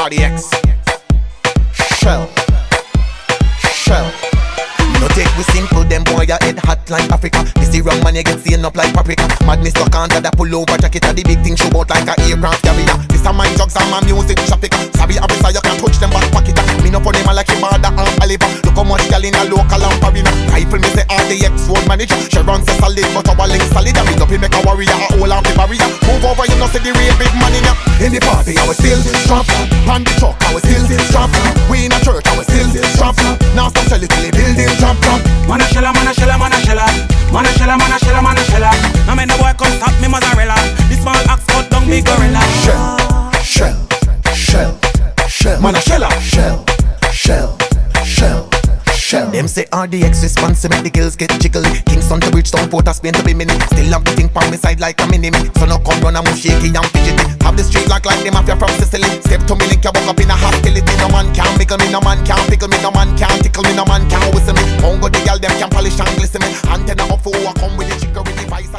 RDX-Shella. No take we simple, them boy your head hot like Africa. This the wrong man you get seen up like paprika. Madness lock on that pull over jacket of the big thing show out like a aircraft carrier. This a my drugs and my music traffic. Sorry officer you can't touch them back pocket. Me no funny man like him border and Oliver. Look how much gal in a local and foreign. Rifle me say RDX road manager. Sharon say solid but our link solid. And big up him make a warrior a whole and barrier. Move over you know see the real big man in ya. In the party I was still strap. On the truck I was still strap. We in a church I was still strap. Now stop selling till the building drop. Man a shella, man a shella, man a shella. Man a shella, man a shella, man a shella. Now make the boy come stop me mozzarella. This small axe cut down big gorilla. Shell. Man a shella. Shell. Them say RDX response to make the girls get jiggle. Kingston to Bridgetown, Port of Spain to be mini. Still have the thing on me side like a mini me. So no come run and move shaky and fidgety. Have the street lock like the mafia from Sicily. Step to me link you buck up in a hostility. No man can pickle me, no man can pickle me. No man can tickle me, no man can whistle me. Won't go the girl them can polish and glisten me. Antenna up for who come with the chicory device.